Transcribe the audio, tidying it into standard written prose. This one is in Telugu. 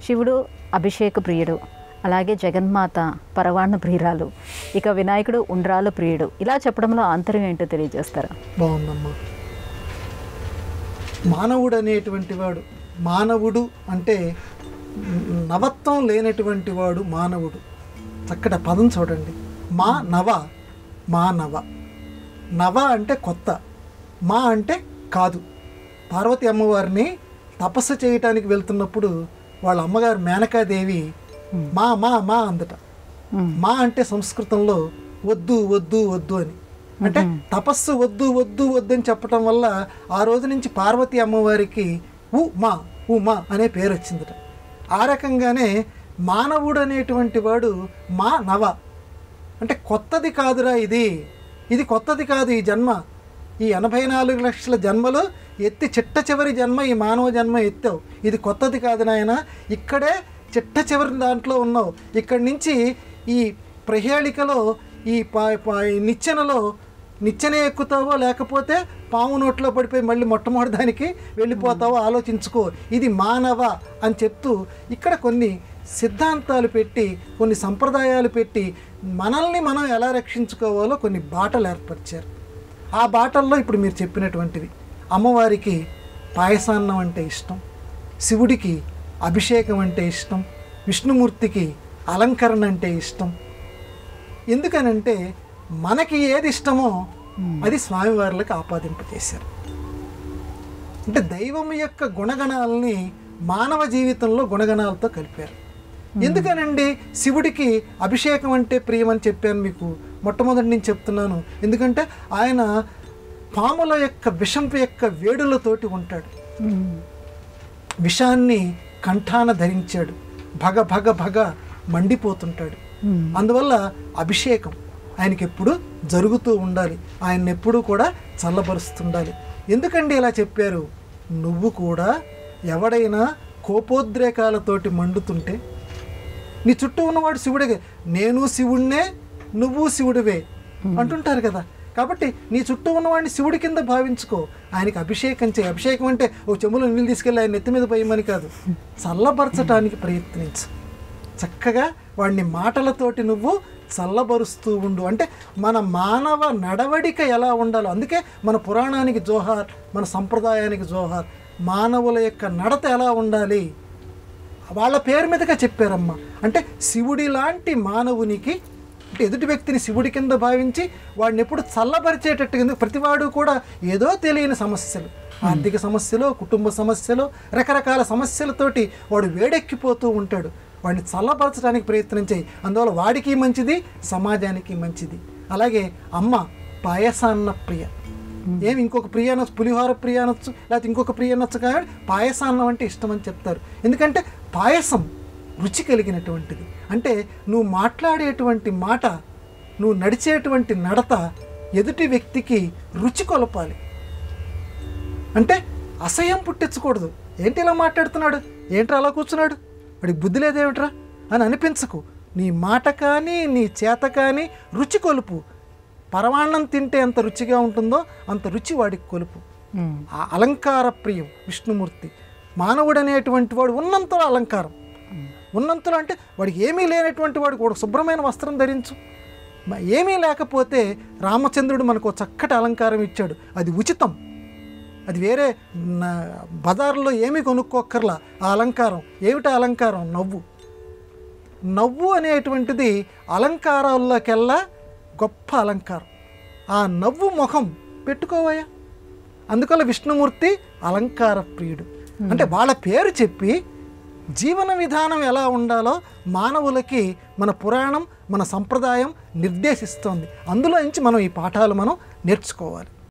శివుడు అభిషేక ప్రియుడు, అలాగే జగన్మాత పరవాణ ప్రియురాలు, ఇక వినాయకుడు ఉండ్రాల ప్రియుడు. ఇలా చెప్పడంలో ఆంతర్యం ఏంటో తెలియజేస్తారా? బాగుందమ్మా. మానవుడు అనేటువంటి వాడు, మానవుడు అంటే నవత్వం లేనటువంటి వాడు మానవుడు. చక్కటి పదం చూడండి. మా నవ, మానవ. నవ అంటే కొత్త, మా అంటే కాదు. పార్వతి అమ్మవారిని తపస్సు చేయటానికి వెళ్తున్నప్పుడు వాళ్ళ అమ్మగారు మేనకాదేవి మా మా మా అందట. మా అంటే సంస్కృతంలో వద్దు వద్దు వద్దు అని, అంటే తపస్సు వద్దు వద్దు వద్దు అని చెప్పటం వల్ల ఆ రోజు నుంచి పార్వతి అమ్మవారికి ఉ మా అనే పేరు వచ్చిందట. ఆ రకంగానే మానవుడు అనేటువంటి వాడు మా నవ అంటే కొత్తది కాదురా, ఇది కొత్తది కాదు. ఈ జన్మ, ఈ 84 లక్షల జన్మలు ఎత్తి చిట్ట చివరి జన్మ ఈ మానవ జన్మ ఎత్తావు. ఇది కొత్తది కాదు నాయన, ఇక్కడే చిట్ట చివరి దాంట్లో ఉన్నావు. ఇక్కడి నుంచి ఈ ప్రహేళికలో ఈ నిచ్చెన ఎక్కుతావో లేకపోతే పాము నోట్లో పడిపోయి మళ్ళీ మొట్టమొదటి దానికి వెళ్ళిపోతావో ఆలోచించుకో. ఇది మానవ అని చెప్తూ ఇక్కడ కొన్ని సిద్ధాంతాలు పెట్టి, కొన్ని సంప్రదాయాలు పెట్టి మనల్ని మనం ఎలా రక్షించుకోవాలో కొన్ని బాటలు ఏర్పరిచారు. ఆ బాటల్లో ఇప్పుడు మీరు చెప్పినటువంటివి. అమ్మవారికి పాయసాన్నం అంటే ఇష్టం, శివుడికి అభిషేకం అంటే ఇష్టం, విష్ణుమూర్తికి అలంకరణ అంటే ఇష్టం. ఎందుకనంటే మనకి ఏది ఇష్టమో అది స్వామివార్లకు ఆపాదింపజేశారు. అంటే దైవం యొక్క గుణగణాలని మానవ జీవితంలో గుణగణాలతో కలిపారు. ఎందుకనండి శివుడికి అభిషేకం అంటే ప్రియమని చెప్పాను మీకు మొట్టమొదటి నుంచి చెప్తున్నాను. ఎందుకంటే ఆయన పాముల యొక్క విషం యొక్క వేడులతోటి ఉంటాడు. విషాన్ని కంఠాన ధరించాడు, భగ భగ భగ మండిపోతుంటాడు. అందువల్ల అభిషేకం ఆయనకి ఎప్పుడు జరుగుతూ ఉండాలి, ఆయన ఎప్పుడూ కూడా చల్లబరుస్తుండాలి. ఎందుకండి ఇలా చెప్పారు? నువ్వు కూడా ఎవడైనా కోపోద్రేకాలతోటి మండుతుంటే నీ చుట్టూ ఉన్నవాడు శివుడే, నేను శివుడినే నువ్వు శివుడివే అంటుంటారు కదా. కాబట్టి నీ చుట్టూ ఉన్నవాడిని శివుడి కింద భావించుకో, ఆయనకి అభిషేకం చేయి. అభిషేకం అంటే ఓ చెంబులో నీళ్ళు తీసుకెళ్ళి ఆయన నెత్తి మీద పోయమని కాదు, చల్లబరచటానికి ప్రయత్నించు. చక్కగా వాడిని మాటలతోటి నువ్వు చల్లబరుస్తూ ఉండు. అంటే మన మానవ నడవడిక ఎలా ఉండాలో, అందుకే మన పురాణానికి జోహార్, మన సంప్రదాయానికి జోహార్. మానవుల యొక్క నడత ఎలా ఉండాలి వాళ్ళ పేరు మీదగా చెప్పారమ్మా. అంటే శివుడి లాంటి మానవునికి, అంటే ఎదుటి వ్యక్తిని శివుడి కింద భావించి వాడిని ఎప్పుడు చల్లబరిచేటట్టుగా. ప్రతివాడు కూడా ఏదో తెలియని సమస్యలు, ఆర్థిక సమస్యలు, కుటుంబ సమస్యలు, రకరకాల సమస్యలతోటి వాడు వేడెక్కిపోతూ ఉంటాడు. వాడిని చల్లబరచడానికి ప్రయత్నం చేయి. అందువల్ల వాడికి మంచిది, సమాజానికి మంచిది. అలాగే అమ్మ పాయసాన్న ప్రియ. ఇంకొక ప్రియ అనొచ్చు, పులిహోర ప్రియ అనొచ్చు, లేకపోతే ఇంకొక ప్రియ అనొచ్చు, కానీ పాయసాన్నం అంటే ఇష్టం అని చెప్తారు. ఎందుకంటే పాయసం రుచి కలిగినటువంటిది. అంటే నువ్వు మాట్లాడేటువంటి మాట, నువ్వు నడిచేటువంటి నడత ఎదుటి వ్యక్తికి రుచి కొలపాలి. అంటే అసహ్యం పుట్టించకూడదు. ఏంటి ఇలా మాట్లాడుతున్నాడు, ఏంట్రా అలా కూర్చున్నాడు, వాడికి బుద్ధి లేదేమిట్రా అని అనిపించకు. నీ మాట కానీ నీ చేత కానీ రుచి కొలుపు. పరమాన్నం తింటే ఎంత రుచిగా ఉంటుందో అంత రుచి వాడికి కొలుపు. ఆ అలంకార ప్రియం విష్ణుమూర్తి. మానవుడు అనేటువంటి వాడు ఉన్నంతలో అలంకారం, ఉన్నంతలో అంటే వాడికి ఏమీ లేనటువంటి వాడికి ఒక శుభ్రమైన వస్త్రం ధరించు. ఏమీ లేకపోతే రామచంద్రుడు మనకు చక్కటి అలంకారం ఇచ్చాడు, అది ఉచితం. అది వేరే బజార్లో ఏమీ కొనుక్కోక్కర్లా. ఆ అలంకారం ఏమిటా అలంకారం? నవ్వు అనేటువంటిది అలంకారాల్లోకెల్లా గొప్ప అలంకారం. ఆ నవ్వు ముఖం పెట్టుకోవయ్యా. అందుకల్ల విష్ణుమూర్తి అలంకార ప్రియుడు. అంటే వాళ్ళ పేరు చెప్పి జీవన విధానం ఎలా ఉండాలో మానవులకి మన పురాణం, మన సంప్రదాయం నిర్దేశిస్తోంది. అందులో నుంచి మనం ఈ పాఠాలు మనం నేర్చుకోవాలి.